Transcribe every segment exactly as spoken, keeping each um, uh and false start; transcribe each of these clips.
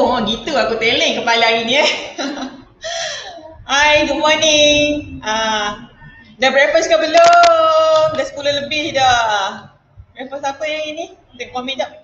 Oh, gitu aku teleng kepala hari ni eh. Hai, good morning. Ah, dah breakfast ke belum? Dah sepuluh lebih dah. Breakfast apa yang ini? Tengok komen jap.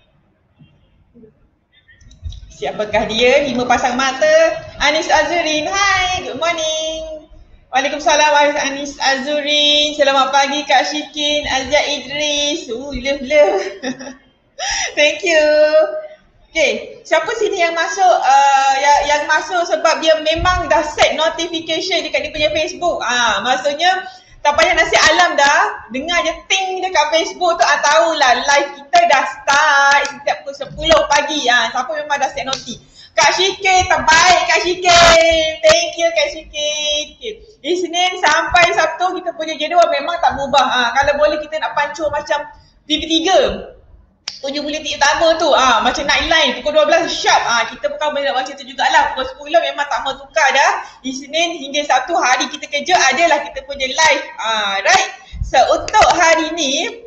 Siapakah dia? Lima pasang mata. Anis Azurin. Hai, good morning. Waalaikumsalam Anis Azurin. Selamat pagi Kak Syikin, Azia Idris. Uh, love love. Thank you. Okay, siapa sini yang masuk uh, yang, yang masuk sebab dia memang dah set notification dekat dia punya Facebook. Ah, maksudnya tak payah nasi alam dah, dengar je ting dekat Facebook tu, ah tahulah live kita dah start setiap pukul sepuluh pagi. Ah, siapa memang dah set noti. Kak Syikin, terbaik Kak Syikin. Thank you Kak Syikin. Okay. Isnin sampai Sabtu kita punya jadual memang tak berubah. Ah, kalau boleh kita nak pancur macam T V tiga. Tujuh bulan tiga utama tu, ah macam nightline pukul dua belas sharp. Ah, kita bukan boleh nak macam tu jugalah. Pukul sepuluh memang tak mau tukar dah. Isnin hingga Sabtu hari kita kerja adalah kita punya live. Ah, right. So untuk hari ni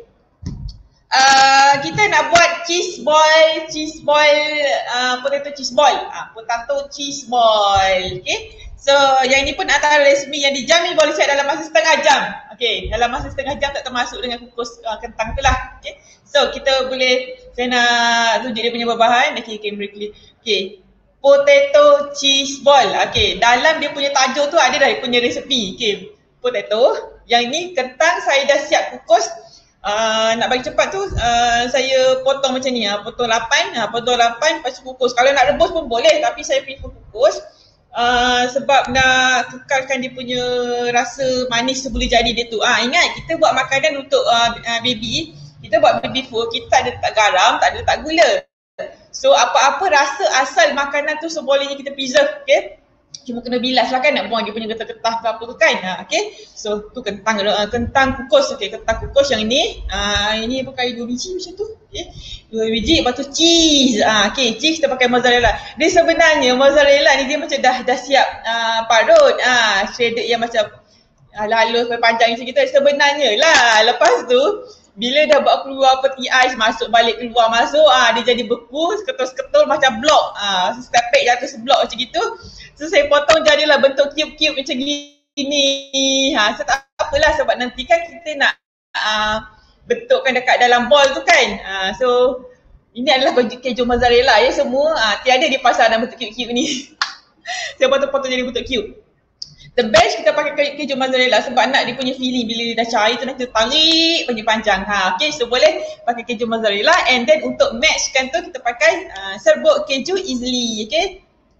uh, kita nak buat cheese ball, cheese ball, uh, potato cheese ball. Ah, potato cheese ball. Okay. So yang ini pun antara resmi yang dijamin boleh siap dalam masa setengah jam. Okay, dalam masa setengah jam tak termasuk dengan kukus uh, kentang tu lah. Okay. So kita boleh, saya nak tunjuk dia punya bahan. Okay, camera clear. Okay, potato cheese ball. Okay, dalam dia punya tajuk tu ada dah dia punya resepi. Okay, potato. Yang ni kentang saya dah siap kukus. Uh, nak bagi cepat tu uh, saya potong macam ni. Uh, potong lapan, uh, potong lapan lepas tu kukus. Kalau nak rebus pun boleh tapi saya prefer kukus. Uh, sebab nak kekalkan dia punya rasa manis tu boleh jadi dia tu. Ah, ingat kita buat makanan untuk uh, uh, baby. Kita buat baby food, kita tak ada letak garam, tak ada letak gula. So apa-apa rasa asal makanan tu sebolehnya kita preserve, okay? Cuma kena bilas lah kan, nak buang dia punya getah-getah ke apa tu kan. Ha, okay? So tu kentang, uh, kentang kukus, okay? Kentang kukus yang ni, uh, ini pakai dua biji macam tu, okay? Dua biji, lepas tu cheese. Uh, okay, cheese kita pakai mozzarella. Dia sebenarnya mozzarella ni dia macam dah dah siap uh, parut, uh, shredded yang macam halus panjang macam kita. Sebenarnya lah, lepas tu bila dah buat keluar peti ais, masuk balik keluar masuk, ah dia jadi beku, seketul-seketul macam blok. Ah stepek jatuh seblok macam gitu. So saya potong jadilah bentuk cube-cube macam gini. Ha, so tak apalah sebab nanti kan kita nak ah, bentukkan dekat dalam ball tu kan. Ah, so ini adalah keju mozzarella ya semua. Ah, tiada di pasar dalam bentuk cube-cube ni. Saya potong-potong jadi bentuk cube. The best kita pakai keju mozzarella sebab nak dia punya filling bila dia dah cair tu nanti tarik panjang-panjang. Ha, okay, so boleh pakai keju mozzarella and then untuk matchkan tu kita pakai uh, serbuk keju easily, okay.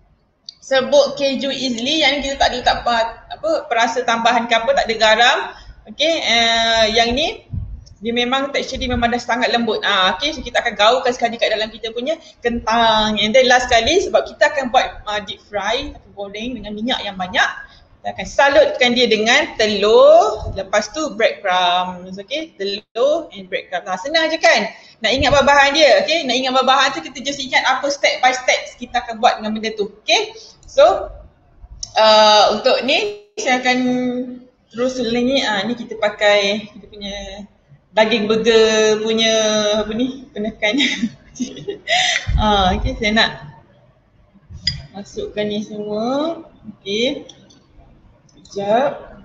Serbuk keju easily yang ni kita tak ada letak apa, apa perasa tambahan ke apa, tak ada garam. Okay, uh, yang ni dia memang tekstur dia memang dah sangat lembut. Ah, okay, so kita akan gaulkan sekali kat dalam kita punya kentang. And then last sekali sebab kita akan buat uh, deep fry, akan goreng dengan minyak yang banyak. Kita akan salutkan dia dengan telur, lepas tu breadcrumbs, okay, telur and breadcrumbs. Ha, senang je kan? Nak ingat bahan-bahan dia, okay? Nak ingat bahan-bahan tu kita just ingat apa step by step kita akan buat dengan benda tu, okay? So, uh, untuk ni saya akan terus ni, ah, ni kita pakai kita punya daging burger punya apa ni, penekan. Ah, okay, saya nak masukkan ni semua, okay. Sekejap.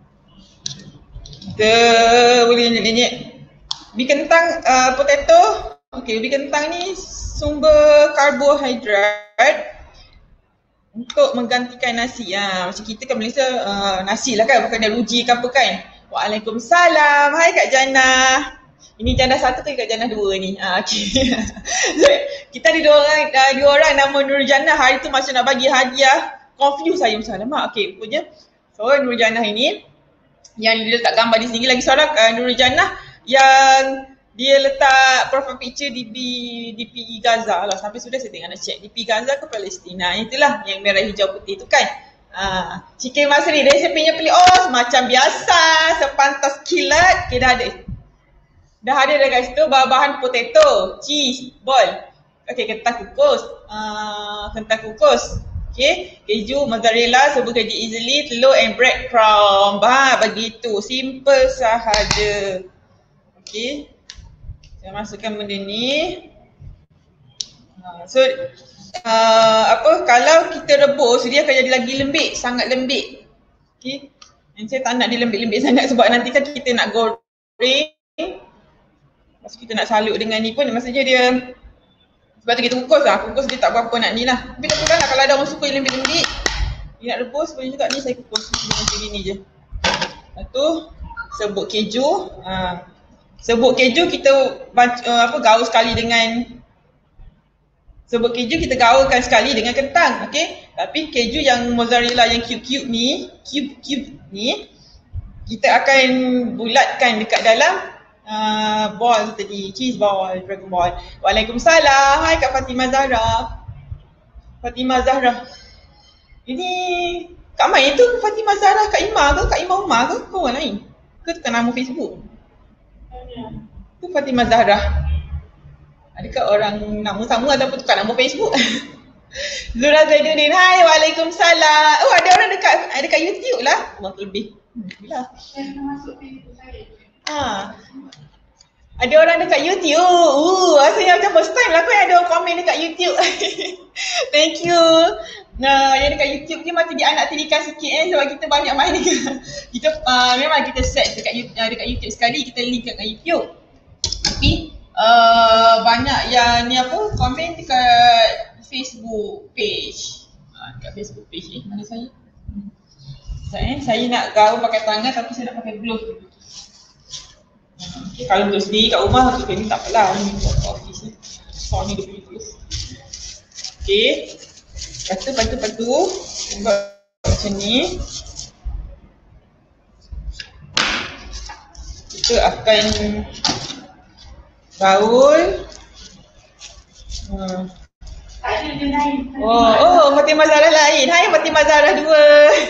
Kita boleh nyet-nyet. Ubi kentang uh, potato. Okay, ubi kentang ni sumber karbohidrat untuk menggantikan nasi. Ha, macam kita kan Malaysia uh, nasi lah kan, bukan ada ruji ke apa kan. Waalaikumsalam. Hai Kak Jana. Ini Jana satu ke Kak Jana dua ni? Ha, okay. Kita ada dua orang, uh, dua orang nama Nur Jana. Hari tu masa nak bagi hadiah confuse saya macam lama. Okay, punya. So Nur Jannah ini yang dia letak gambar di sini, lagi seorang uh, Nur Jannah yang dia letak profile picture di, di, di P I Gaza lah. Sampai sudah saya tengok nak check. Di P I Gaza ke Palestina. Itulah yang merah hijau putih tu kan. Uh, Chicken Masri, resepinya pilih oh macam biasa. Sepantas kilat. Okay, dah ada. Dah ada dah guys tu bahan-bahan potato, cheese, ball. Okay, kentang kukus. Uh, kentang kukus. Okay, keju, mozzarella, serbuk keju easily, telur and breadcrumb. Ha, begitu. Simple sahaja. Okay. Saya masukkan benda ni. Uh, so uh, apa kalau kita rebus dia akan jadi lagi lembik, sangat lembik. Okey. Dan saya tak nak dia lembik-lembik sangat sebab nanti kan kita nak goreng. Lepas kita nak salut dengan ni pun maksudnya dia sebab tu kita kukus lah, kukus dia tak berapa nak ni lah. Tapi tak apa lah kalau ada orang suka yang lembik-lembik, dia nak rebus boleh juga ni saya kukus macam gini je. Lepas tu serbuk keju. Ha. Serbuk keju kita uh, apa gaul sekali dengan serbuk keju kita gaulkan sekali dengan kentang, okey. Tapi keju yang mozzarella yang cube-cube ni, cube-cube ni kita akan bulatkan dekat dalam Uh, ball tadi, cheese ball, dragon ball. Waalaikumsalam. Hai Kak Fatimah Zahra. Fatimah Zahra. Ini Kak Mai tu Fatimah Zahra Kak Ima ke? Kak Ima Umar ke? Kau orang lain? Ke tukar nama Facebook? Tu Fatimah Zahra. Adakah orang nama sama ataupun tukar nama Facebook? Zura Zaiduddin. Hai, Waalaikumsalam. Oh, ada orang dekat dekat YouTube lah. Wah, lebih. Alhamdulillah. Masuk Facebook saya. Ah. Ada orang dekat YouTube. Uh, rasanya macam first time lah kot yang ada orang komen dekat YouTube. Thank you. Nah, yang dekat YouTube ni macam dia anak tirikan sikit eh sebab kita banyak main dekat. Kita uh, memang kita set dekat uh, dekat YouTube sekali kita link dekat YouTube. Tapi uh, banyak yang ni apa komen dekat Facebook page. Ah, dekat Facebook page ni. Mana saya? Saya, saya nak gaul pakai tangan tapi saya nak pakai glove. Okay, kalau untuk sendiri kat rumah untuk ni tak apalah, ni buat kat office ni. Soal ni dia punya tulis. Okey. Lepas tu, lepas tu, lepas tu buat macam ni. Kita akan gaul. Hmm. Oh, oh, Fatimah Zahra lain. Hai Fatimah Zahra dua.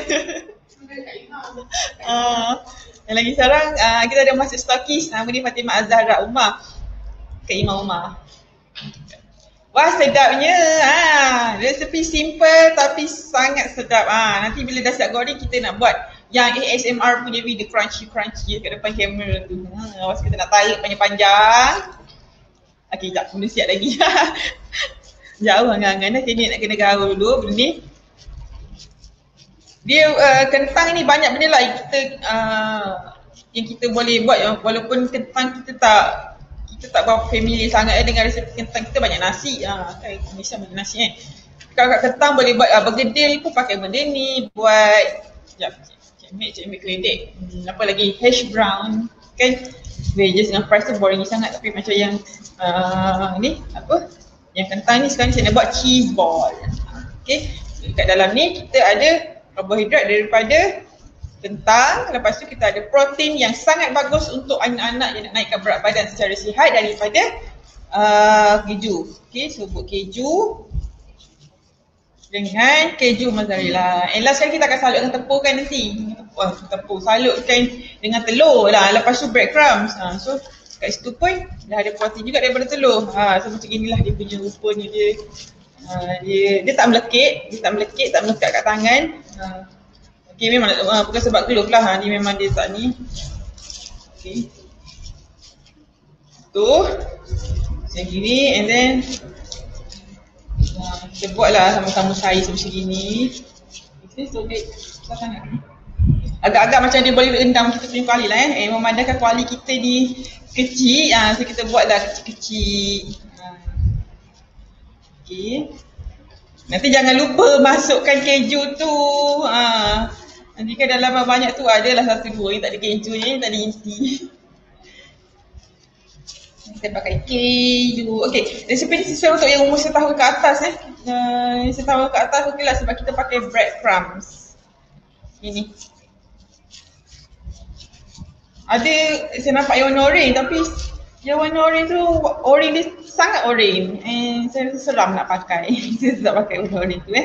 Ah. Dan lagi sekarang uh, kita ada masuk stokis nama dia Fatimah Zahra Umar. Kak Imam Umar. Wah sedapnya. Ha, resepi simple tapi sangat sedap. Ha, nanti bila dah siap goreng kita nak buat yang A S M R punya video crunchy-crunchy kat depan kamera tu. Ha, awas kita nak tarik panjang-panjang. Okey, jap, belum siap lagi. Jauh angan-angan dah kena nak kena gaul dulu benda ni. Dia uh, kentang ni banyak benda lah yang kita uh, yang kita boleh buat walaupun kentang kita tak kita tak berapa familiar sangat eh, dengan resepi kentang kita banyak nasi ah uh, kan Malaysia banyak nasi eh. Kalau kat kentang boleh buat uh, bergedil pun pakai benda ni buat jap cik Mek cik Mek keledek hmm, apa lagi hash brown kan veggies dengan fries tu boring sangat tapi macam yang uh, ni apa yang kentang ni sekarang saya nak buat cheese ball. Okey, kat dalam ni kita ada karbohidrat daripada kentang, lepas tu kita ada protein yang sangat bagus untuk anak-anak yang nak naikkan berat badan secara sihat daripada uh, keju. Okey, serbuk keju dengan keju mozzarella. And last kali kita akan salutkan tepung kan nanti. Wah, tepung salutkan dengan telur lah, lepas tu breadcrumbs. Ha, so kat situ pun dah ada protein juga daripada telur. Ha, so macam inilah dia punya rupanya dia. Uh, dia, dia tak melekit, dia tak melekit, tak melekat kat tangan. Uh, okay, memang uh, bukan sebab glove lah, ha, dia memang dia tak ni. Okay. Tu macam gini and then uh, kita buat lah sama-sama saiz macam gini. Okay, so dia sangat agak-agak macam dia boleh rendam kita punya kuali lah eh. eh memandangkan kuali kita ni kecil, uh, so kita buat lah kecil-kecil. Okay. Nanti jangan lupa masukkan keju tu. Ha. Nanti kan dalam banyak tu adalah satu dua yang tak ada keju ni, tak ada inti. Kita pakai keju. Okay, resepi ni sesuai untuk yang umur setahun ke atas eh. Uh, setahun ke atas okey lah sebab kita pakai breadcrumbs. Ini. Ada, saya nampak yang warna orange tapi yang warna orange tu, orange dia sangat orange and saya rasa seram nak pakai. Saya tak pakai warna orange tu eh.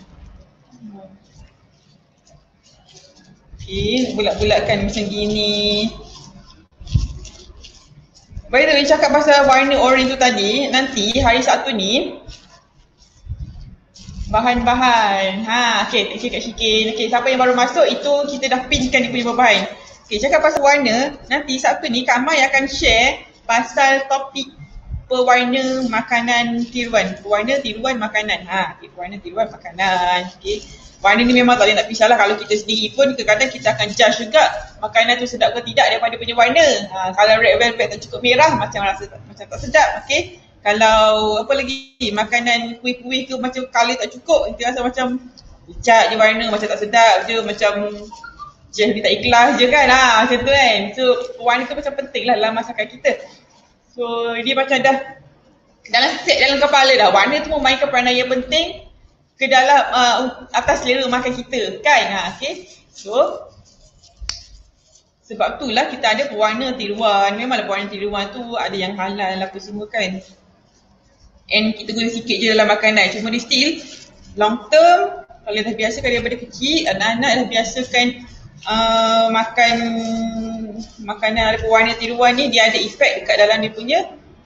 Okay, bulat-bulatkan macam gini. By the way, cakap pasal warna orange tu tadi, nanti hari Sabtu ni bahan-bahan. Ha, okay, thank you Kak Syikin. Okay, siapa yang baru masuk itu kita dah pinkan dia punya bahan. Okay, cakap pasal warna, nanti Sabtu ni Kak Mai akan share pasal topik pewarna makanan tiruan. Pewarna tiruan makanan. Ha, okay, pewarna tiruan makanan. Okay. Warna ni memang tak boleh nak pisah lah. Kalau kita sendiri pun kadang-kadang kita akan judge juga makanan tu sedap ke tidak daripada punya warna. Ha, kalau red velvet tak cukup merah macam rasa tak, macam tak sedap. Okay. Kalau apa lagi, makanan kuih-kuih ke macam colour tak cukup, kita rasa macam pucat je warna, macam tak sedap je, macam je dia tak ikhlas je kan. Ha, macam tu kan. So warna tu macam penting lah dalam masakan kita. So dia macam dah dalam set dalam kepala dah. Warna tu memainkan peranan yang penting ke dalam uh, atas selera makan kita kan. Ha, okay. So sebab itulah kita ada pewarna tiruan. Memanglah pewarna tiruan tu ada yang halal apa semua kan. And kita guna sikit je dalam makanan. Cuma dia still long term, kalau dah biasakan daripada kecil, anak-anak dah biasakan uh, makan makanan ada pewarna tiruan ni, dia ada efek dekat dalam dia punya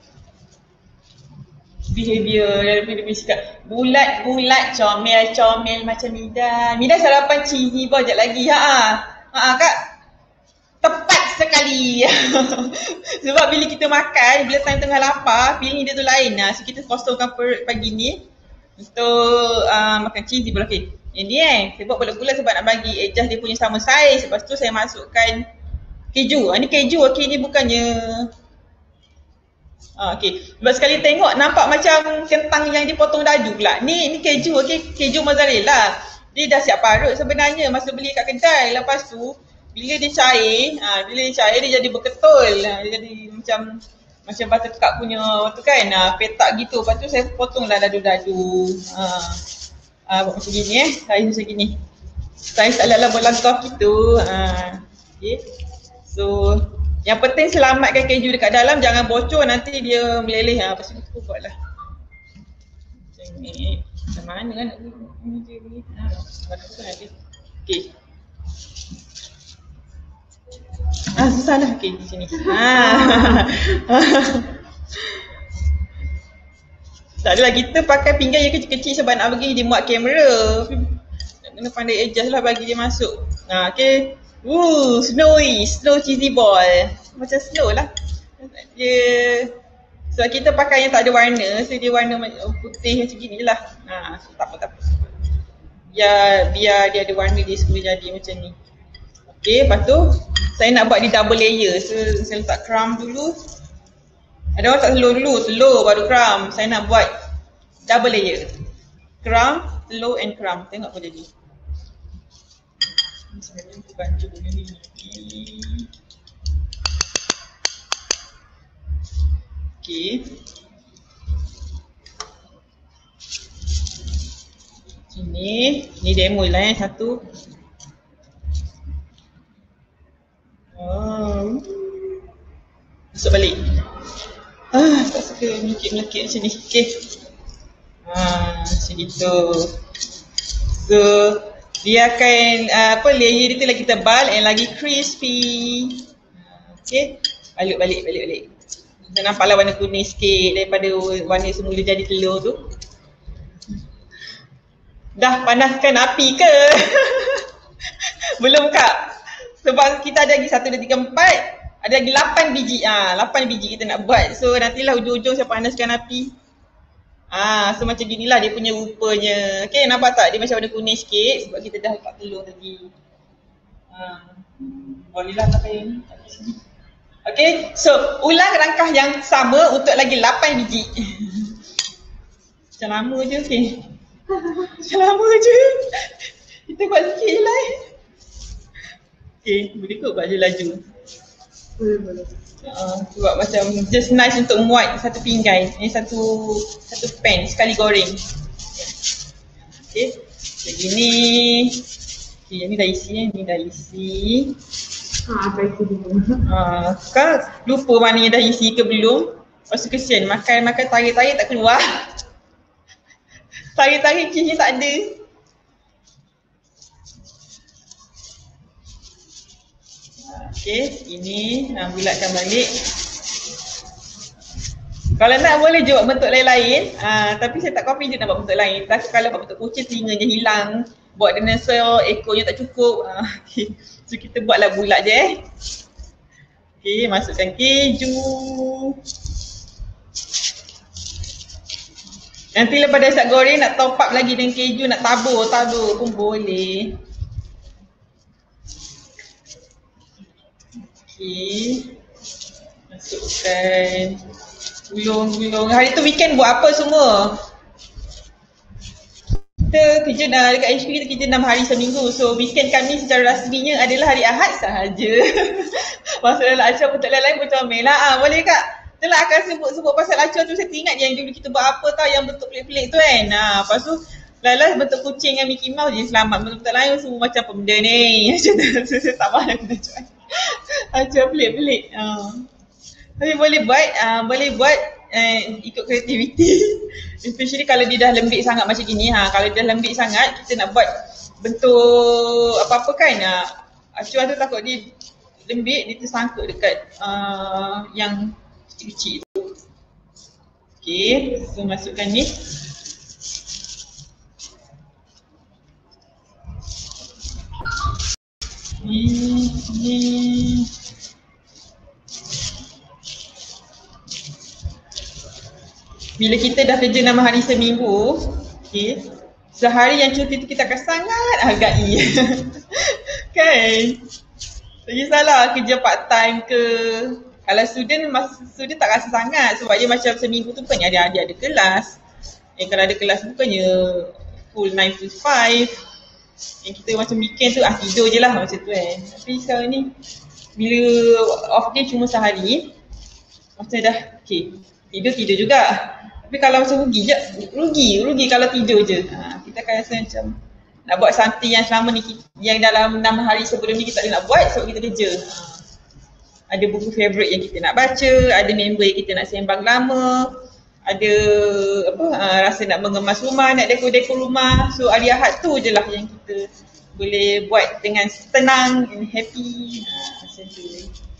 behavior, dalam dia punya sikap. Bulat-bulat, comel-comel macam Midan. Midan sarapan cheesy ball sekejap lagi. Ha-ha. Ha-ha kak. Tepat sekali. Sebab bila kita makan, bila time tengah lapar, feeling dia tu lain lah. So kita kosongkan perut pagi ni untuk uh, makan cheesy ball. Okay. Yang ni eh, saya buat bulat-bulat sebab nak bagi adjust dia punya sama saiz. Lepas tu saya masukkan keju. Ha, ni keju, okay, ni bukannya Ah, okay. Sebab sekali tengok nampak macam kentang yang dipotong dadu pula. Ni ni keju, okay, keju mozzarella. Dia dah siap parut sebenarnya masa beli kat kedai. Lepas tu bila dia cair, ah, bila dia cair dia jadi berketul. Ah, dia jadi macam macam buttercup punya tu kan, ah, petak gitu. Lepas tu saya potonglah dadu-dadu. Ah, ah, buat macam gini eh, saiz macam gini. Saiz ala-ala berlangkah gitu. Ah, okay. So yang penting selamatkan keju dekat dalam, jangan bocor nanti dia meleleh. Ha, lepas tu kita buatlah. Macam ni. Macam mana kan nak meja ni? Ha, macam tu nanti. Okey. Ah, susah lah. Okey, di sini. Ha. Tak adalah, kita pakai pinggan yang kecil-kecil sebab nak bagi dia muat kamera. Nak kena pandai adjust lah bagi dia masuk. Ha, okey. Woo, snowy, snow cheesy ball. Macam snow lah. Dia, sebab kita pakai yang tak ada warna, so dia warna putih macam gini je lah. Ha, so tak apa, tak apa. Biar, biar dia ada warna dia semua jadi macam ni. Okay, lepas tu saya nak buat dia double layer. So saya letak crumb dulu. Ada orang tak telur dulu, telur baru crumb. Saya nak buat double layer. Crumb, telur and crumb. Tengok apa jadi. Saya nak bantu ni. Okay. Sini, ni demo lah eh, satu. Oh. Masuk balik. Ah, tak suka melekit-melekit macam ni. Okay. Ah, macam gitu. So, dia akan uh, apa layer dia tu lagi tebal and lagi crispy. Okay, balik balik balik balik. Kita nampaklah warna kuning sikit daripada warna semula jadi telur tu. Dah panaskan api ke? Belum kak. Sebab kita ada lagi satu, dua, tiga, empat. Ada lagi lapan biji. Ah, lapan biji kita nak buat. So nantilah hujung-hujung saya panaskan api. Ah, so macam ginilah dia punya rupanya. Okay, nampak tak dia macam warna kuning sikit sebab kita dah letak telur tadi. Ah, bolehlah pakai yang ni. Okay, so ulang langkah yang sama untuk lagi lapan biji. Macam lama je, okay. Macam lama je. Kita buat sikit je lah. Okay, boleh kot buat je laju. Boleh, boleh. Uh, sebab macam just nice untuk muat satu pinggan, ni satu satu pan sekali goreng. Okay, jadi ni, okay, yang ni dah isi, yang ni dah isi. Ha, apa itu dulu? Ah, kan lupa mana yang dah isi ke belum. Lepas tu kesian makan makan tarik-tarik tak keluar. Tarik-tarik cheese tak ada. Okay, ini ha, bulatkan balik. Kalau nak boleh je buat bentuk lain-lain, ha, tapi saya tak confident nak buat bentuk lain. Tapi kalau buat bentuk kucing telinganya hilang, buat dinosaur ekornya tak cukup. Ha, okay. So kita buatlah bulat je eh. Okay, masukkan keju. Nanti lepas dah start goreng nak top up lagi dengan keju, nak tabur-tabur pun boleh. Okey. Masukkan gulung-gulung. Hari tu weekend buat apa semua? Kita kerja dah dekat H P, kita kerja enam hari seminggu. So weekend kami secara rasminya adalah hari Ahad sahaja. Maksudnya Acua pun tak lain-lain pun comel lah. Ah, boleh kak? Itulah akan sebut-sebut pasal Acua tu, saya teringat yang dulu kita buat apa tau yang bentuk pelik-pelik tu kan. Ah, lepas tu Lala bentuk kucing dengan Mickey Mouse je selamat. Bentuk-bentuk lain semua macam apa benda ni. Macam tu, saya tak faham aku nak cuai. Acua pelik-pelik. Ah. Tapi boleh buat, uh, boleh buat uh, ikut kreativiti. Especially kalau dia dah lembik sangat macam gini. Ha. Kalau dia dah lembik sangat, kita nak buat bentuk apa-apa kan. Uh, Acua tu takut dia lembik, dia tersangkut dekat uh, yang kecil-kecil tu. Okay, so masukkan ni. Ni, ni. Bila kita dah kerja enam hari seminggu, okay, sehari yang cuti tu kita akan sangat hargai. Kan? Tak kisahlah kerja part time ke. Kalau student, masa student tak rasa sangat sebab dia macam seminggu tu bukannya ada ada ada kelas. Eh kalau ada kelas bukannya full nine to five. Yang kita macam weekend tu ah tidur je lah macam tu kan. Tapi sekarang ni bila off day cuma sehari, macam dah okay, tidur-tidur juga. Tapi kalau macam rugi je, rugi, rugi kalau tidur je. Ha, kita akan rasa macam nak buat something yang selama ni, yang dalam enam hari sebelum ni kita tak boleh nak buat sebab kita kerja. Ha. Ada buku favourite yang kita nak baca, ada member yang kita nak sembang lama, ada apa ha, rasa nak mengemas rumah, nak dekor-dekor rumah. So hari Ahad tu je lah yang kita boleh buat dengan tenang and happy. Ha, macam tu.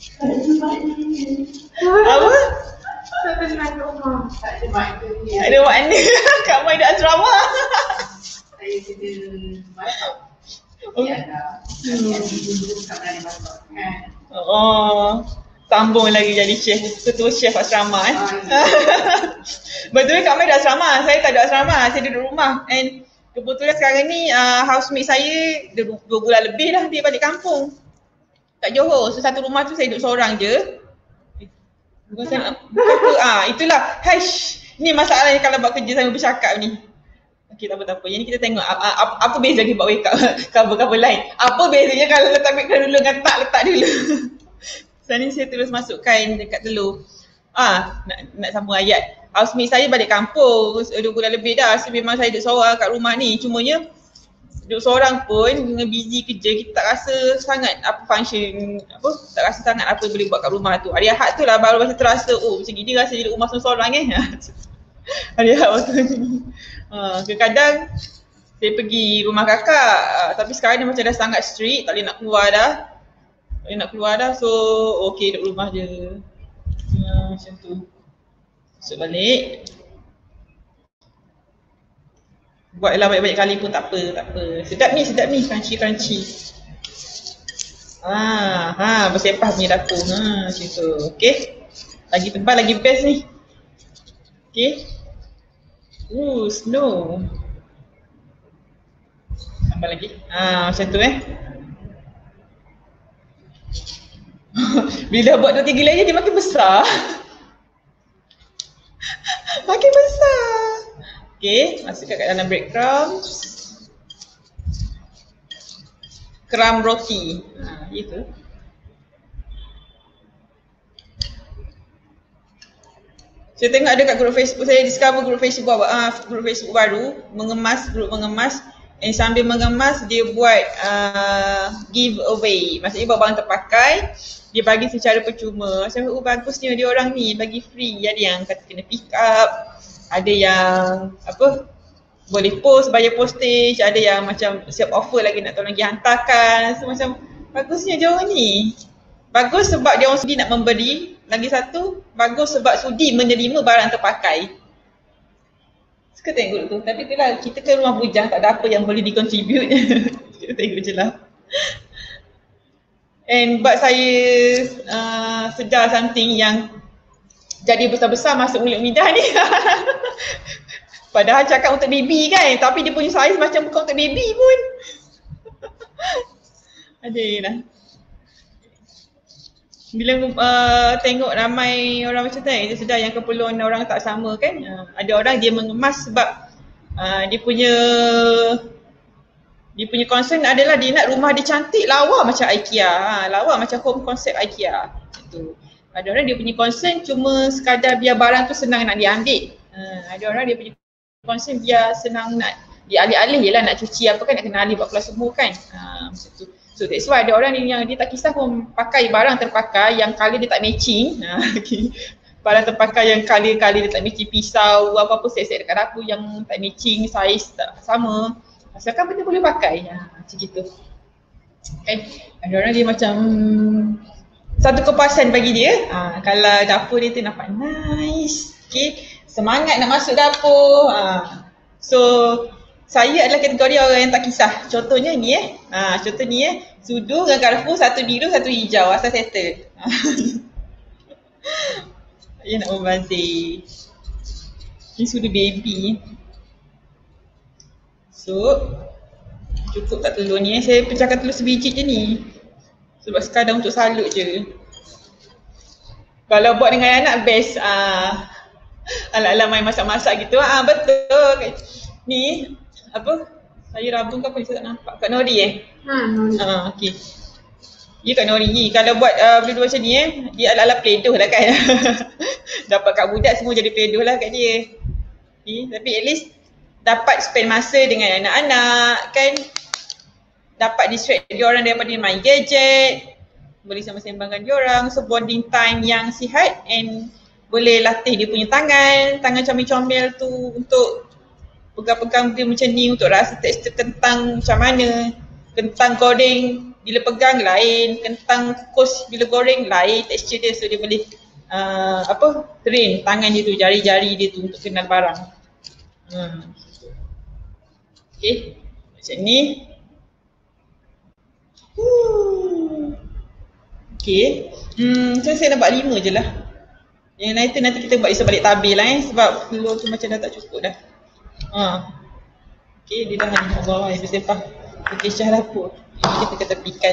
Apa? Tak tenang kat rumah. Tak ada makna ni. Tak ada makna. Kak Mai dah asrama. Saya kerja masak. Ya dah. Nanti dulu tak pernah masak kan. Oh, sambung lagi jadi chef. Ketua chef asrama eh. Betul Kak Mai dah asrama. Saya tak ada asrama. Saya duduk rumah. And kebetulan sekarang ni uh, housemate saya dah dua bulan lebih dah dia balik kampung. Kat Johor. So satu rumah tu saya duduk seorang je. Bukan saya nak bukan apa, ah, itulah, haish, ni masalahnya kalau buat kerja sambil bercakap ni. Okey, tak apa, tak apa. Yang ni kita tengok apa, apa, apa beza kita buat wake up, cover-cover lain. Apa bezanya kalau letak background dulu dengan tak letak dulu. Sekarang ni saya terus masukkan dekat telur. Ah, nak, nak sambung ayat. Housemate saya balik kampung, dua bulan lebih dah. So memang saya duduk seorang kat rumah ni. Cumanya duduk seorang pun dengan busy kerja, kita tak rasa sangat apa function, apa tak rasa sangat apa boleh buat kat rumah tu. Hari Ahad tu lah baru macam terasa, oh macam gini rasa jadi rumah seorang-seorang eh. Hari Ahad waktu ni. Uh, kadang-kadang saya pergi rumah kakak, uh, tapi sekarang ni macam dah sangat strict, tak boleh nak keluar dah. Tak boleh nak keluar dah, so okay duduk rumah je. Uh, macam tu. Masuk balik. Buatlah banyak-banyak kali pun tak apa, tak apa. Sedap ni, sedap ni, crunchy-crunchy. Ha, ha, bersepah punya dapur. Ha, macam tu. Okay. Lagi tebal, lagi best ni. Okay. Ooh, snow. Tambah lagi. Ha, macam tu eh. Bila buat dua tiga layer dia makin besar. Makin besar. Okay, masukkan kat dalam breadcrumbs. Crumb roti. Ha, gitu. Saya tengok ada kat grup Facebook, saya discover grup Facebook uh, grup Facebook baru, mengemas, grup mengemas. And sambil mengemas dia buat uh, giveaway. Maksudnya buat barang terpakai, dia bagi secara percuma. Macam oh bagusnya dia orang ni bagi free. Ada yang kata kena pick up, ada yang apa boleh post, bayar postage, ada yang macam siap offer lagi nak tolong pergi hantarkan. So macam bagusnya dia orang ni. Bagus sebab dia orang sudi nak memberi. Lagi satu, bagus sebab sudi menerima barang terpakai. Suka tengok tu. Tapi itulah, kita ke rumah bujang tak ada apa yang boleh dikontribute. Kita tengok je lah. And buat saya uh, sedar something yang jadi besar-besar masuk mulut Midah ni. Padahal cakap untuk baby kan, tapi dia punya saiz macam bukan untuk baby pun. Aduh. Bila uh, tengok ramai orang macam tu, kita sedar yang keperluan orang tak sama kan. Uh, ada orang dia mengemas sebab uh, dia punya dia punya concern adalah dia nak rumah dia cantik, lawa macam IKEA. Ha, lawa macam home concept IKEA. Itu. Ada orang dia punya concern cuma sekadar biar barang tu senang nak diambil. Uh, ada orang dia punya concern biar senang nak dialih-alih je lah, nak cuci apa kan, nak kena alih buat kelas semua kan. Uh, macam tu. So that's why ada orang yang dia tak kisah pun pakai barang terpakai yang colour dia tak matching. Nah, okay. Barang terpakai yang colour-colour dia tak matching, pisau, apa-apa set-set dekat dapur yang tak matching, saiz tak sama. Asalkan benda boleh pakai. Nah, macam gitu. Okay. Ada orang dia macam satu kepuasan bagi dia. Ha, kalau dapur dia tu nampak nice. Okay. Semangat nak masuk dapur. Ha. So saya adalah kategori orang yang tak kisah. Contohnya ni eh. Ha, contoh ni eh. Sudu dengan Carrefour, satu biru, satu hijau. Asal settle. Saya nak membazir. Ni sudu baby. So, cukup tak telur ni eh. Saya pecahkan telur sebiji je ni. Sebab sekadar untuk salut je. Kalau buat dengan anak best. Ah, ala-ala main masak-masak gitu. Ah, betul. Ni. Apa? Saya rabung ke apa? Saya tak nampak. Kak Nori eh? Ha, Nori. Ah, okey. Ya Kak Nori ni. Kalau buat uh, benda macam ni eh, dia ala-ala Play-Doh lah kan. Dapat kat budak semua jadi Play-Doh lah kat dia. Okay. Tapi at least dapat spend masa dengan anak-anak kan. Dapat distract diorang daripada main gadget. Boleh sama-sembangkan diorang. So bonding time yang sihat and boleh latih dia punya tangan. Tangan comel-comel tu untuk pegang-pegang dia macam ni untuk rasa tekstur kentang macam mana. Kentang goreng bila pegang lain, kentang kukus bila goreng lain tekstur dia, so dia boleh uh, apa train tangan dia tu, jari-jari dia tu untuk kenal barang. Hmm. Okay, macam ni. Hmm. Okay, hmm, so saya nampak lima je lah. Yang lain tu nanti kita buat isu balik tabir lah eh, sebab telur tu macam dah tak cukup dah. Ha. Okay, dia dah ni Allah, dia bersepah putih syah dapur. Ini kita ketepikan.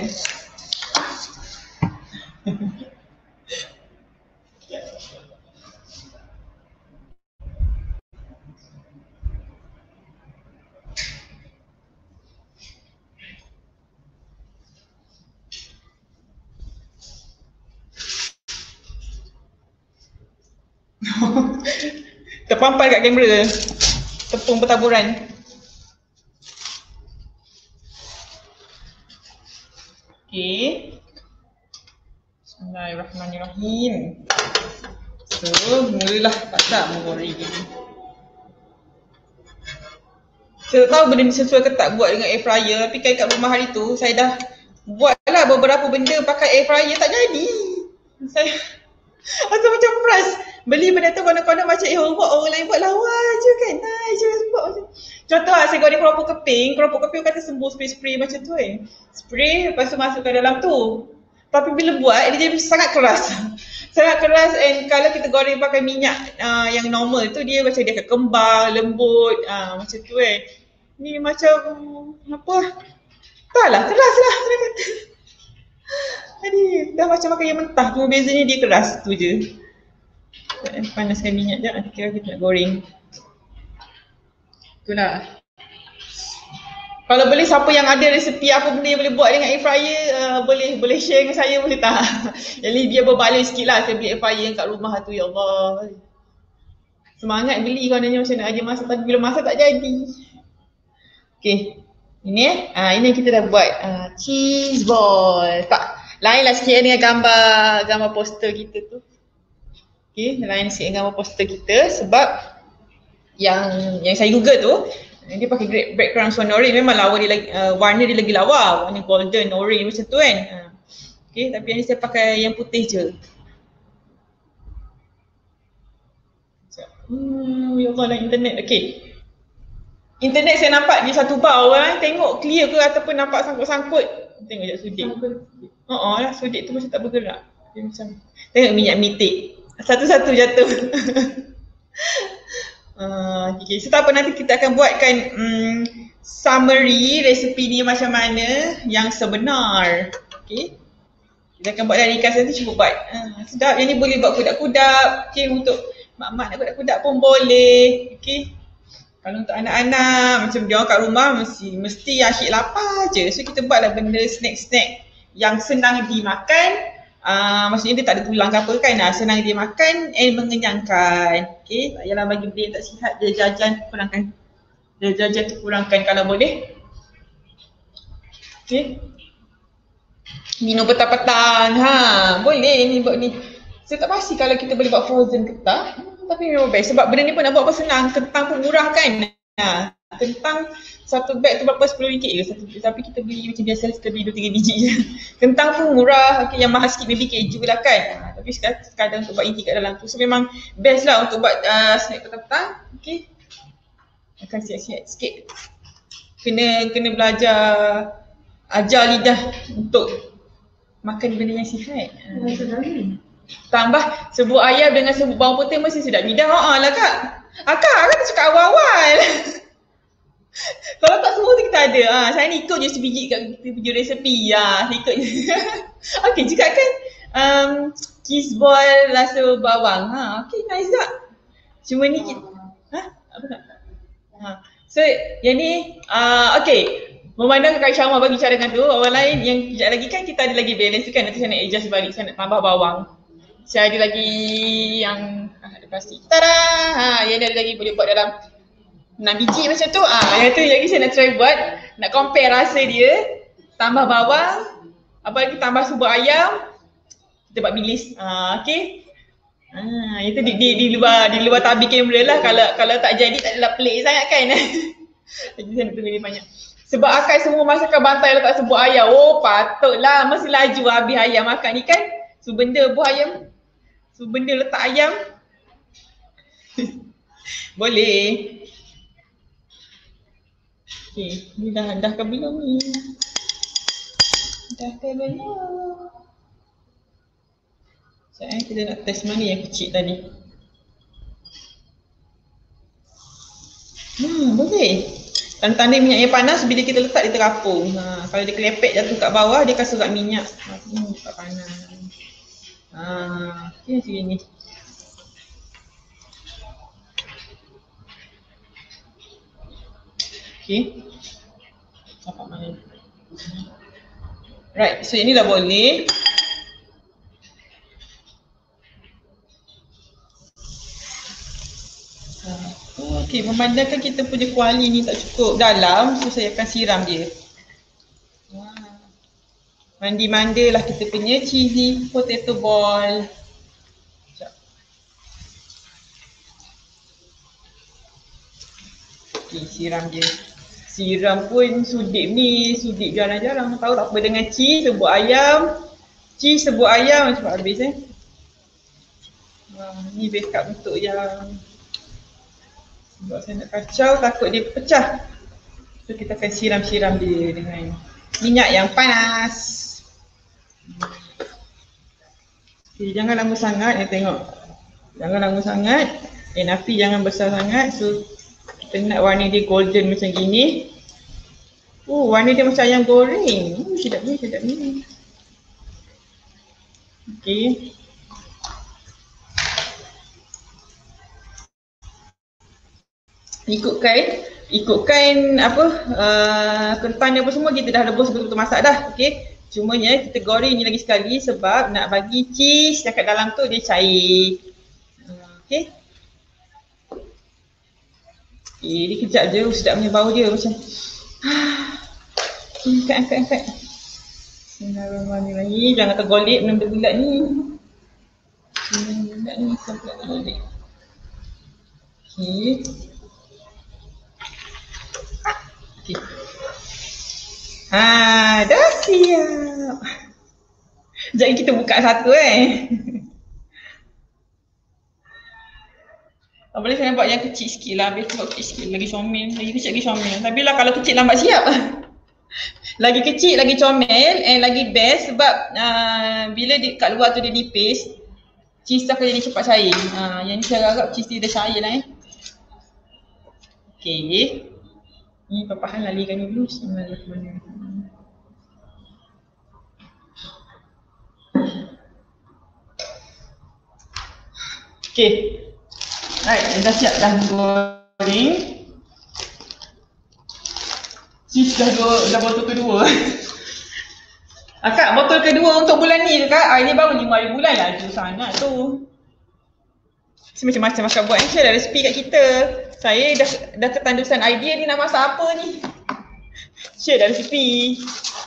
Terpampal kat kamera. Tepung bertaburan. Okay. Bismillahirrahmanirrahim. So, mulalah tak menggoreng ni. Saya tahu benda ni sesuai ke tak buat dengan air fryer, tapi kat rumah hari tu saya dah buatlah beberapa benda pakai air fryer, tak jadi. Saya rasa macam frust. Beli benda tu konon-konon macam eh orang buat, orang lain buat lawa je kan. Nice je buat macam. Contoh lah, saya goreng keropok keping, keropok keping kata sembuh spray-spray macam tu kan. Spray lepas tu masukkan dalam tu. Tapi bila buat dia jadi sangat keras. Sangat keras, and kalau kita goreng pakai minyak uh, yang normal tu dia macam dia akan kembang, lembut uh, macam tu kan. Ni macam apa? Tak lah, keras lah. Aduh, dah macam makan yang mentah, cuma bezanya dia keras tu je. Panaskan minyak je, nanti kira kita nak goreng. Itulah. Kalau boleh siapa yang ada resepi apa benda yang boleh buat dengan air fryer, uh, boleh boleh share dengan saya, boleh tak? Jadi biar berbaloi sikit lah saya beli air fryer kat rumah tu, ya Allah. Semangat beli kononnya macam nak aja masak, tapi bila masak tak jadi. Okay, ini eh, uh, ini kita dah buat uh, cheese ball. Tak, lainlah sikit dengan gambar gambar poster kita tu. Okay, lain sikit dengan gambar poster kita sebab yang yang saya google tu dia pakai background warna orange, memang lawa dia lagi, uh, warna dia lagi lawa, warna golden, orange macam tu kan. Uh, okay, tapi yang ni saya pakai yang putih je. Hmm, ya Allah lah internet. Okay, internet saya nampak dia satu bar orang, tengok clear ke ataupun nampak sangkut-sangkut. Tengok sekejap sudik. Oh, lah sudik tu macam tak bergerak. Dia macam tengok minyak mitik. Satu-satu jatuh. Uh, okay. So tak apa, nanti kita akan buatkan um, summary resepi ni macam mana yang sebenar. Okay. Kita akan buat dari ringkas nanti, cuba buat. Uh, sedap. Yang ni boleh buat kudak-kudak. Okay, untuk mak-mak nak kudak-kudak pun boleh. Okay. Kalau untuk anak-anak, macam dia orang kat rumah mesti mesti asyik lapar je. So kita buatlah benda snack-snack yang senang dimakan. Uh, maksudnya dia tak ada tulang ke apa kan. Uh, senang dia makan and mengenyangkan. Okay. Tak payahlah bagi benda yang tak sihat. Dia jajan kurangkan. Dia jajan tu kurangkan kalau boleh. Okay. Minum petang-petang. Ha, boleh ni buat ni. Saya tak pasti kalau kita boleh buat frozen ke tak. Tapi memang best sebab benda ni pun nak buat apa senang. Kentang pun murah kan. Ha, kentang satu beg tu berapa, sepuluh ringgit ke satu, tapi kita beli macam biasa kita beli dua tiga biji je. Kentang pun murah. Okay, yang mahal sikit maybe keju lah kan. Ha, tapi sekadar untuk buat inti kat dalam tu. So memang best lah untuk buat uh, snack petang-petang. Okay. Akan sihat-sihat sikit. Kena kena belajar ajar lidah untuk makan benda yang sihat. Ha. Tambah serbuk ayam dengan serbuk bawang putih mesti sedap lidah. Haa lah kak. Akak, akak tak cakap awal-awal. Kalau tak semua tu kita ada. Ha, saya ni ikut je sebiji kat kita punya resepi. Ha, saya ikut je. Okay, juga kan um, cheese ball rasa bawang. Ha, okay, nice tak? Cuma ni kita, ha? Apa tak? Ha. So, yang ni, uh, okay. Memandang Kak Syamah bagi cadangan tu, orang lain yang kejap lagi kan kita ada lagi balance tu kan. Nanti saya nak adjust balik, saya nak tambah bawang. Saya ada lagi yang ah, ada plastik. Tada! Ha, yang ada lagi boleh buat dalam enam biji macam tu. Ah, yang tu lagi saya nak try buat. Nak compare rasa dia. Tambah bawang. Apa lagi tambah serbuk ayam. Kita buat bilis. Ah, okay. Ah, itu di, di, di luar di luar tabir kamera lah. Kalau kalau tak jadi tak adalah pelik sangat kan. Jadi saya nak tunggu ni banyak. Sebab akak semua masakan bantai letak serbuk ayam. Oh patutlah. Mesti laju habis ayam makan ni kan. So benda buah ayam. So benda letak ayam. Boleh. Okay, ni dah, dah ke belum ni? Dah ke belum? Sekejap eh, kita nak test mana yang kecil tadi. Hmm, boleh. Tanda-tanda minyak yang panas, bila kita letak dia terapung. Ha, kalau dia kelepek jatuh kat bawah, dia akan serat minyak. Hmm, tak panas. Ha, okay, macam ni. Okay. Dapat mana? Right, so ini dah boleh. Okay, memandangkan kita punya kuali ni tak cukup dalam, so saya akan siram dia. Mandi-mandi lah kita punya cheesy potato ball. Sekejap. Okay, siram dia. Siram pun sudip ni, sudip jarang-jarang. Tahu tak apa dengan cheese, serbuk ayam. Cheese, serbuk ayam cepat habis eh. Wah, ni backup untuk yang sebab saya nak kacau, takut dia pecah. So kita akan siram-siram dia dengan minyak yang panas. Okay, jangan lama sangat, eh, tengok. Jangan lama sangat. Eh, api jangan besar sangat. So kita nak warna dia golden macam gini. Oh, warna dia macam ayam goreng. Oh, sedap ni, sedap ni. Okay. Ikutkan, ikutkan apa, uh, kentang ni apa semua kita dah rebus betul-betul masak dah. Okay. Cumanya kita goreng ni lagi sekali sebab nak bagi cheese yang kat dalam tu dia cair. Okay. Okay, dia kejap je, sedap punya bau dia macam angkat, angkat, angkat. Bismillahirrahmanirrahim. Jangan tergolek benda bulat ni. Benda bulat ni sampai tergolek. Okay. Okay. Ha, dah siap. Sekejap kita buka satu eh. Tak boleh saya buat yang kecil sikit lah. Biar buat kecil sikit. Lagi comel. Lagi kecil lagi comel. Tapi lah kalau kecil lambat siap. Lagi kecil lagi comel and lagi best sebab uh, bila di, kat luar tu dia nipis, cheese tu akan jadi cepat cair. Uh, yang ni saya harap cheese dia dah cair lah eh. Okay. Ni papahan lalikan ni dulu. Bismillahirrahmanirrahim. Okay. Alright, dah siap dah goreng. Cheese dah dua, dah botol kedua. Akak, botol kedua untuk bulan ni ke kak? Ah, ini baru lima hari bulan lah, laju sangat tu. Macam-macam akak buat ni, share resipi kat kita. Saya dah dah ketandusan idea ni nak masak apa ni. Share dah resipi.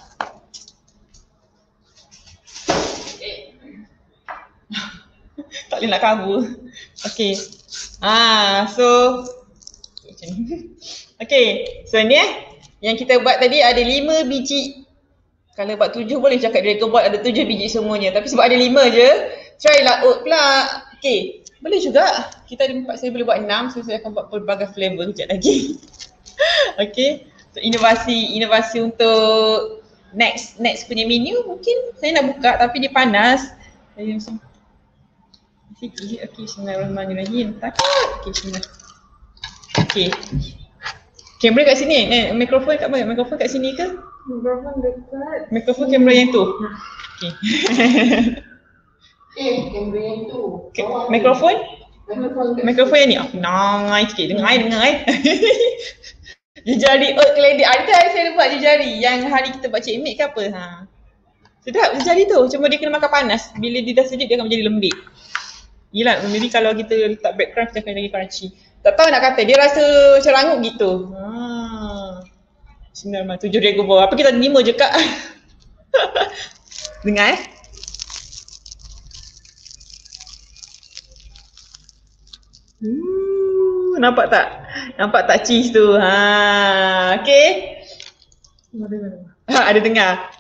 Tak boleh nak cover. Okay. Ah, so macam ni. Okay, so ni eh. Yang kita buat tadi ada lima biji. Kalau buat tujuh boleh cakap Dragon Ball ada tujuh biji semuanya. Tapi sebab ada lima je, try lah oat pula. Okay, boleh juga. Kita ada empat, saya boleh buat enam. So saya akan buat pelbagai flavor kejap lagi. Okay, so inovasi, inovasi untuk next next punya menu mungkin saya nak buka tapi dia panas. Saya macam sikit. Okay, bismillahirrahmanirrahim. Takut. Okay, bismillah. Okay. Kamera kat sini, eh, mikrofon kat mana? Mikrofon kat sini ke? Mikrofon dekat. Mikrofon kamera yang tu? Okay. Eh, kamera yang tu. Okay. Mikrofon? Mikrofon dekat. Mikrofon yang ni? Oh, nice sikit. Dengar eh, dengar eh. Jejari oat keledek. Ada saya ada buat jejari yang hari kita buat Cik Mek ke apa. Ha. Sedap jejari tu. Cuma dia kena makan panas. Bila dia dah sejuk dia akan menjadi lembik. Yelah, maybe kalau kita letak background kita akan jadi crunchy. Tak tahu nak kata, dia rasa macam rangup gitu. Haa. Sembilan, tujuh Dragon Ball. Apa kita ada lima je kak? Dengar eh. Hmm, nampak tak? Nampak tak cheese tu? Ha, okay. Ha, ada dengar.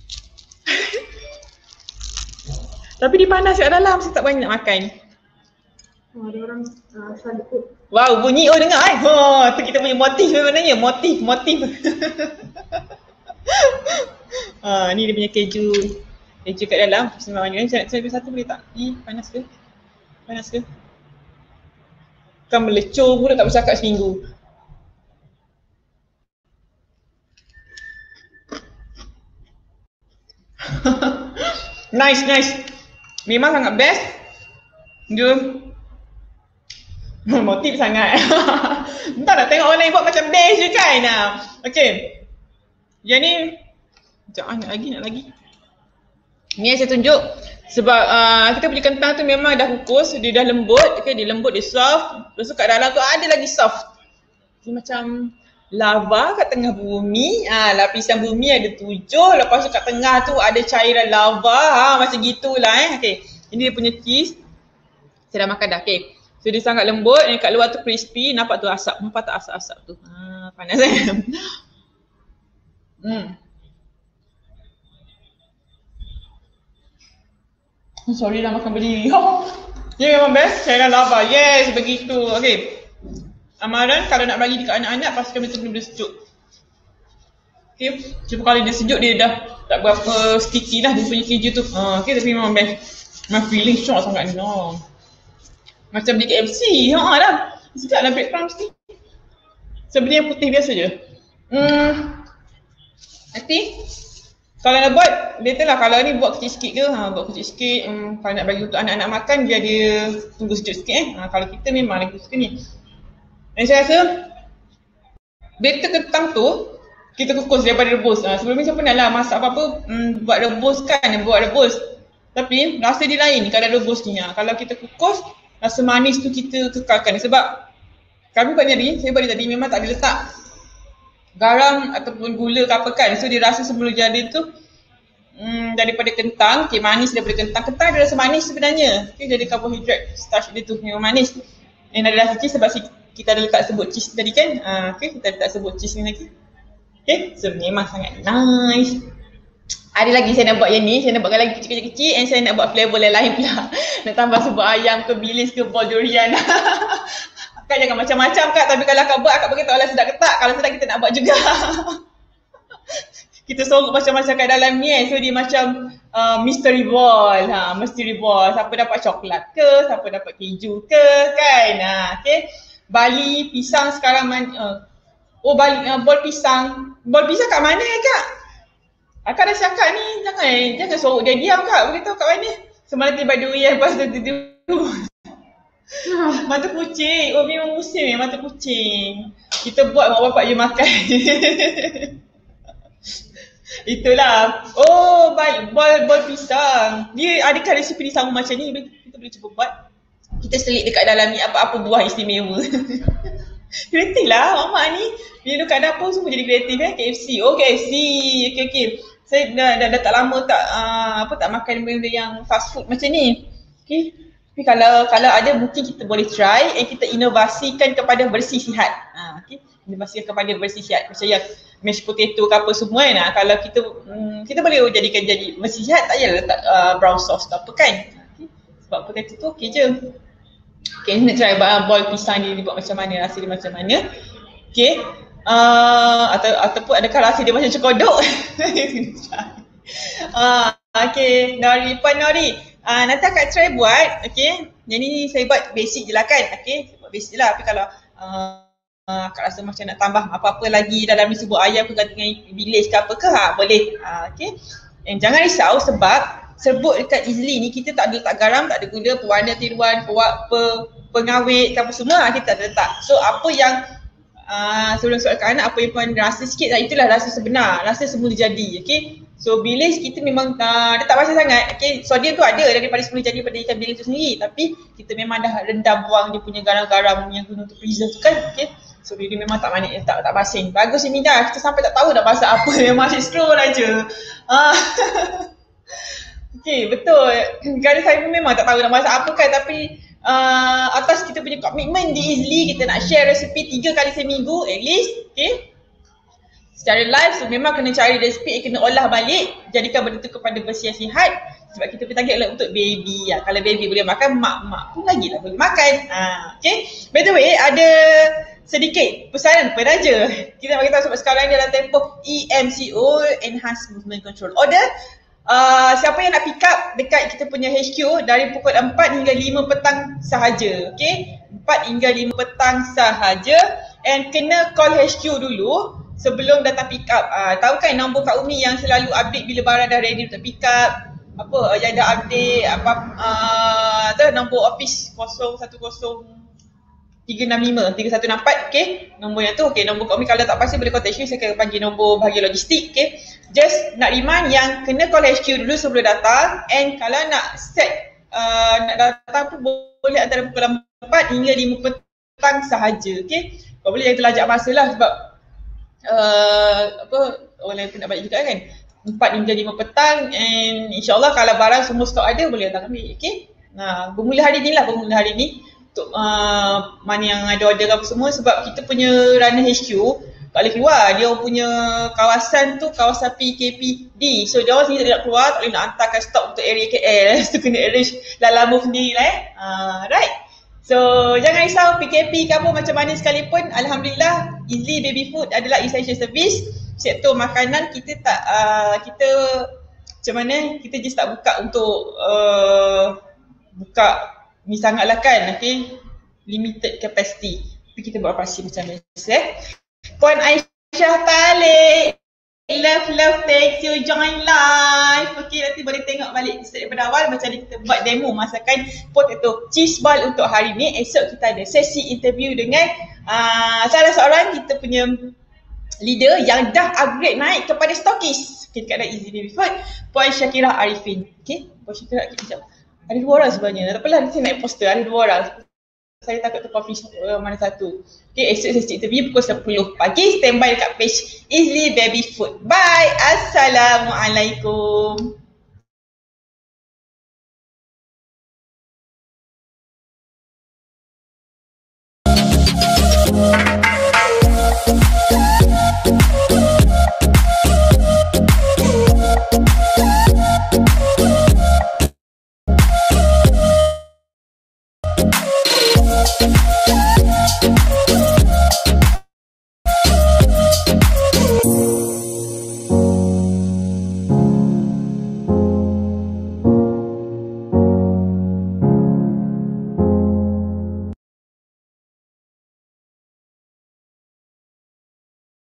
Tapi dia panas kat dalam, saya tak banyak makan. Oh, ada orang uh, salah ikut. Wow, bunyi oh dengar eh. Oh, tu kita punya motif sebenarnya, motif, motif. Ah, ni dia punya keju. Keju kat dalam. Bismillahirrahmanirrahim. Saya saya satu boleh tak? Ni panas ke? Panas ke? Kan melecur pula tak bercakap seminggu. Nice, nice. Memang sangat best. Dia motif sangat. Entah nak tengok orang lain buat macam best je kan. Nah. Okay. Yang ni jangan nak lagi, nak lagi. Ni yang saya tunjuk sebab uh, kita punya kentang tu memang dah kukus, dia dah lembut, okay, dia lembut, dia soft. Lepas tu kat dalam tu ada lagi soft. Dia macam lava kat tengah bumi. Ah, lapisan bumi ada tujuh, lepas tu kat tengah tu ada cairan lava. Ha, macam gitulah eh. Okay. Ini dia punya cheese. Saya dah makan dah. Okay. So dia sangat lembut, yang kat luar tu crispy, nampak tu asap. Nampak tak asap-asap tu? Ha, panas kan? Hmm. Sorry dah makan berdiri. Dia memang best, cairan lava. Yes, begitu. Okay. Amaran kalau nak bagi dekat anak-anak, pastikan betul-betul sejuk. Okay. Cuma kalau dia sejuk, dia dah tak berapa sticky lah dia punya keju tu. Ha, okay, tapi memang best. Memang feeling strong sangat ni. No. Macam di K F C, haa dah. Sedap lah breadcrumbs ni. Sebenarnya yang putih biasa je. Hmm. Nanti, kalau nak buat, better lah kalau ni buat kecil sikit ke, ha, buat kecil sikit. Hmm, kalau nak bagi untuk anak-anak makan, biar dia tunggu sejuk sikit eh. Ha, kalau kita memang lagi suka ni. Dan saya rasa, better kentang tu, kita kukus daripada rebus. Ha, sebelum ni saya pernah lah masak apa-apa, hmm, buat rebus kan, buat rebus. Tapi rasa dia lain kalau rebus ni. Ha. Kalau kita kukus, rasa manis tu kita kekalkan. Sebab kami buat ni, saya buat ni tadi memang tak ada letak garam ataupun gula ke apa kan. So dia rasa sebelum jadi tu hmm, daripada kentang, okay, manis daripada kentang. Kentang ada rasa manis sebenarnya. Okay, jadi karbohidrat, starch dia tu memang manis. Dan ada rasa cheese sebab kita ada letak sebut cheese tadi kan. Uh, okay, kita letak sebut cheese ni lagi. Okay, so memang sangat nice. Ada lagi saya nak buat yang ni, saya nak buatkan lagi kecil-kecil and saya nak buat flavor lain-lain pula. Nak tambah sebut ayam ke bilis ke bol durian. Kak jangan macam-macam kak, tapi kalau kak buat akak beritahu lah sedap ke tak. Kalau sedap kita nak buat juga. Kita sorok macam-macam kat dalam ni eh. So dia macam uh, mystery ball. Ha, mystery ball. Siapa dapat coklat ke, siapa dapat keju ke kan. Ha, okay. Bali pisang sekarang man, uh, oh Bali, uh, bol pisang. Bol pisang kat mana kak? Akak dah cakap ni, jangan jangan suruh dia diam kak, beritahu kat mana. Semalam tiba durian, lepas tu tiba mata kucing. Oh memang musim ya mata kucing. Kita buat mak bapak je makan. Itulah. Oh baik, bol bol pisang. Dia adakah resipi sama macam ni? Kita boleh cuba buat. Kita selit dekat dalam ni apa-apa buah istimewa. Kreatif lah mamak ni. Bila kat dapur semua jadi kreatif eh. K F C. Oh K F C. Okey okey. Saya dah, dah, dah tak lama tak uh, apa tak makan benda yang fast food macam ni. Okey. Tapi kalau kalau ada mungkin kita boleh try and kita inovasikan kepada bersih sihat. Ha, okey. Inovasikan kepada bersih sihat. Macam yang mashed potato ke apa semua kan. Ha, kalau kita um, kita boleh jadikan jadi bersih sihat, tak payah letak uh, brown sauce tak apa kan. Okay. Sebab potato tu okey je. Okey, nak try boil pisang dia dibuat macam mana, rasa dia macam mana. Okey. Uh, atau ataupun adakah rasa dia macam cekodok? uh, okay, Nori, Puan Nori, uh, nanti akak try buat, okay. Yang ni saya buat basic je lah kan, okay. Saya buat basic je lah, tapi kalau uh, uh, akak rasa macam nak tambah apa-apa lagi dalam ni sebut ayam ke dengan bilis ke apa ke, ha, boleh, uh, okay. And jangan risau sebab serbuk dekat Easily ni kita tak ada letak garam, tak ada gula, pewarna tiruan, pewak, pe, pengawet ke apa semua, kita tak ada letak. So apa yang Uh, sebelum soal kat anak, apa yang puan rasa sikit lah, itulah rasa sebenar, rasa semula jadi, okay. So bilis kita memang uh, dia tak banyak sangat, okay. Sodium tu ada daripada semula jadi pada ikan bilis tu sendiri, tapi kita memang dah rendam buang dia punya garam-garam yang guna untuk preserve kan, okay. So dia memang tak manis, tak, tak basing. Bagus ni Minda, kita sampai tak tahu dah masak apa, memang asyik scroll aja. uh, Okay, betul. Kadang saya pun memang tak tahu nak masak apa kan, tapi Uh, atas kita punya komitmen di Easily, kita nak share resipi tiga kali seminggu at least, okay. Secara live, so memang kena cari resipi, kena olah balik, jadikan benda tu kepada bersih sihat. Sebab kita punya target adalah untuk baby ya. Kalau baby boleh makan, mak-mak pun lagi lah boleh makan. uh, Okay, by the way ada sedikit pesanan peraja. Kita nak beritahu sebab sekarang ni dalam tempoh E M C O, Enhanced Movement Control Order. Uh, siapa yang nak pick up dekat kita punya H Q dari pukul empat hingga lima petang sahaja, okay? empat hingga lima petang sahaja, and kena call H Q dulu sebelum datang pick up. Uh, tahu kan nombor Kak Umi yang selalu update bila barang dah ready untuk pick up, apa uh, yang dah update apa uh, tu nombor office kosong satu kosong tiga enam lima tiga satu enam empat, okay? Nombor yang tu, okay. Nombor Kak Umi kalau tak pasti boleh contact you, saya akan panggil nombor bahagian logistik, okay? Just nak remind yang kena call H Q dulu sebelum datang, and kalau nak set uh, nak datang tu boleh antara pukul empat hingga lima petang sahaja, okay? Kau boleh yang terlajak masa lah sebab uh, apa orang lain pun nak balik juga kan. empat hingga lima petang, and insyaAllah kalau barang semua stok ada boleh datang ambil, okay? Nah, bermula hari ni lah, bermula hari ni untuk uh, mana yang ada order apa semua, sebab kita punya runner H Q tak boleh keluar, dia punya kawasan tu kawasan P K P D, so dia orang sendiri tak nak keluar, tak boleh nak hantarkan stok untuk area K L. So kena arrange dalam move sendiri lah eh. uh, Right, so jangan risau P K P ke apa macam mana sekalipun, Alhamdulillah Easily Baby Food adalah essential service. Sektor makanan kita tak uh, kita macam mana, kita just tak buka untuk uh, buka ni sangat lah kan, okay, limited capacity, tapi kita buat operasi macam biasa eh. Puan Aisyah Talik, love love thank you join live. Okay, nanti boleh tengok balik daripada awal macam ni kita buat demo masakan potato cheese ball untuk hari ni. Esok kita ada sesi interview dengan uh, salah seorang kita punya leader yang dah upgrade naik kepada stokis, okay, dekat Easy Baby Food, Puan Syakira Arifin. Okay, Puan Syakira, okay, sekejap. Ada dua orang sebenarnya, tak apalah nanti naik poster, ada dua orang. Saya takut tu coffee shop uh, mana satu. Okay, esok sesi interview pukul sepuluh pagi. Standby dekat page Easily Baby Food. Bye. Assalamualaikum.